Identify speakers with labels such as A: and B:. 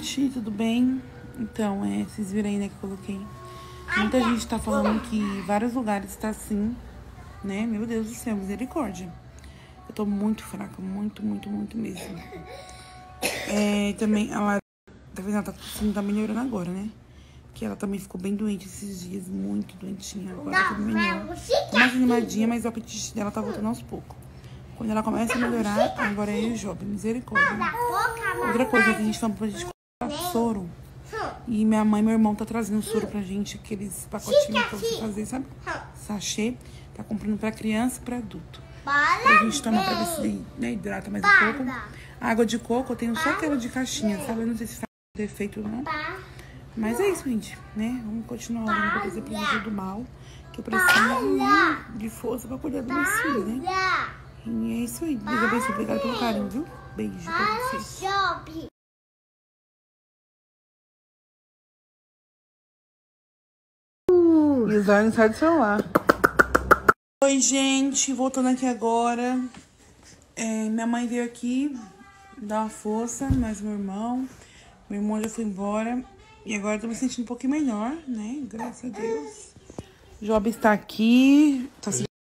A: gente, tudo bem? Então, vocês viram aí, né, que eu coloquei. Muita gente tá falando que vários lugares tá assim, né? Meu Deus do céu, misericórdia. Eu tô muito fraca, muito mesmo. Também, ela tá melhorando agora, né? Que ela também ficou bem doente esses dias, muito doentinha. Agora tá tudo melhor. Tá mais animadinha, mas o apetite dela tá voltando aos poucos. Quando ela começa a melhorar, agora é o Job, misericórdia. Outra coisa que a gente falou pra gente comprar soro. E minha mãe e meu irmão tá trazendo soro pra gente, aqueles pacotinhos pra você fazer, sabe? Sachê. Tá comprando pra criança e pra adulto. Pra gente tomar pra ver se hidrata mais um pouco. A água de coco eu tenho só aquela de caixinha, sabe? Eu não sei se faz efeito ou não. Mas é isso, gente, né? Vamos continuar orando pra fazer prevenção do mal. Que eu preciso de força pra cuidar dos meus filhos, né? E é isso aí. Deus abençoe. Obrigada pelo carinho, viu? Beijo pra vocês. E os olhos saem do celular. Oi, gente. Voltando aqui agora. Minha mãe veio aqui dar uma força, mas meu irmão já foi embora. E agora eu tô me sentindo um pouquinho melhor, né? Graças a Deus. Job está aqui. Tá se